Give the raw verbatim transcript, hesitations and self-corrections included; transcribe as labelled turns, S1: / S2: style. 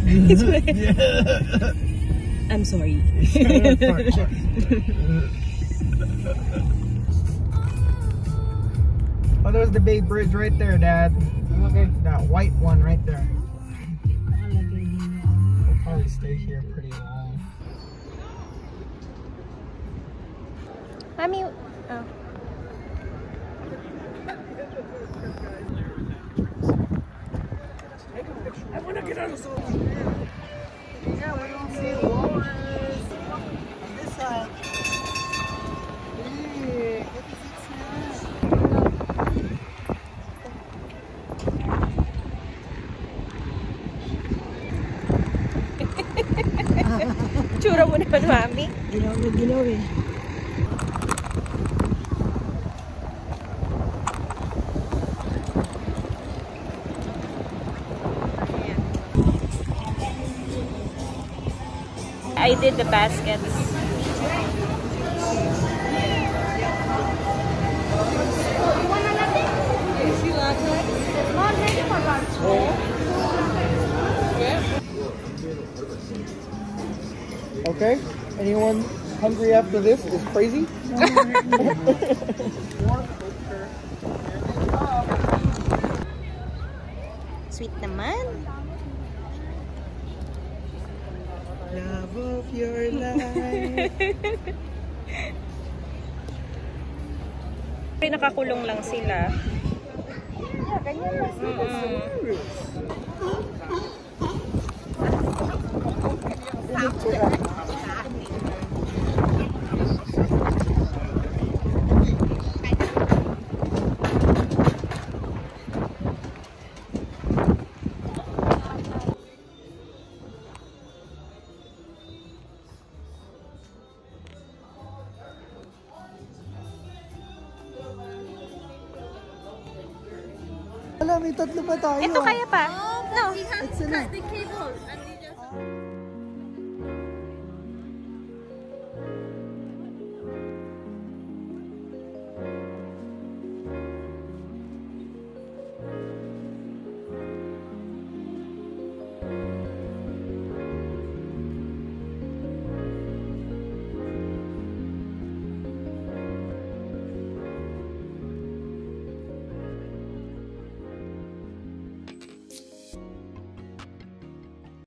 S1: I'm sorry.
S2: Oh, there's the Bay Bridge right there, Dad. Okay. That white one right there. We'll probably stay here pretty long.
S1: Mommy, oh.
S2: I want to get out of the Yeah, we don't see the walrus. On this side. Hey, what does it smell?
S1: Tsura mo naman, Mami.
S2: Ginaw na ginaw eh.
S1: I did the baskets.
S2: Okay, anyone hungry after this is crazy?
S1: Sweet naman.
S2: Love of your life.
S1: Nakakulong lang sila.
S2: Yeah, ganyan lang sila. Wala, may tatlo pa tayo.
S1: Ito kaya pa? No.
S3: We have to cut the cable.